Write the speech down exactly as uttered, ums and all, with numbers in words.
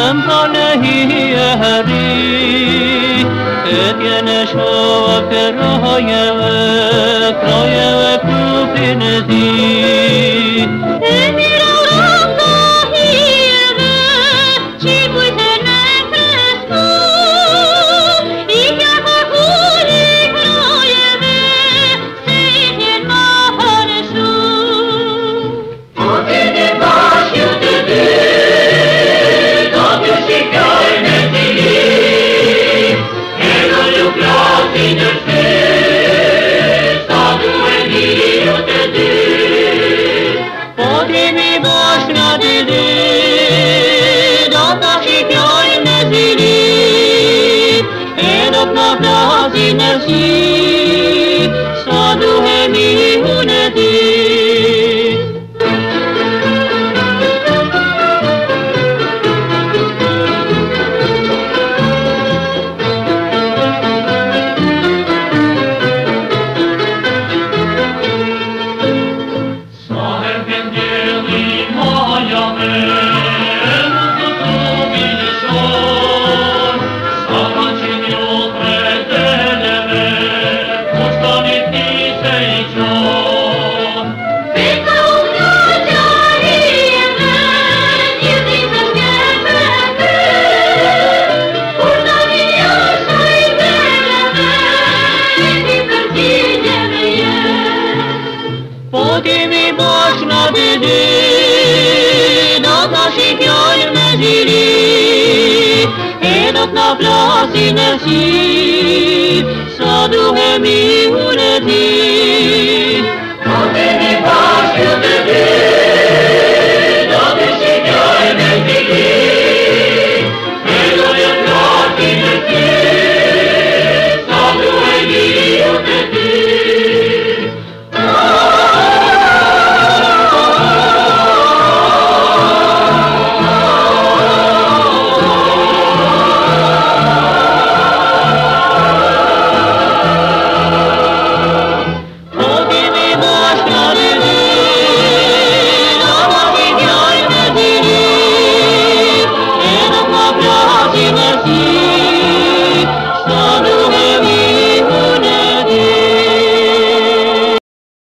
Împălăhieri, cât e neșoa că roieve, croieve cu prinezi. Emirau ramdahieve, ci buite necrescu, Ichea hahuli croieve, seitien mahaneshu. Otine bașiu de de, Doamne și carne zili, Elo lucrati nel fe, Stadu e mio te de. Potimi boșna de de, Doamna și carne zili, Elo plasi nel si, Stadu e mio te. Potimi boșna de de, Doamna și carne zili, Elo plasi nel si, Stadu e mio te.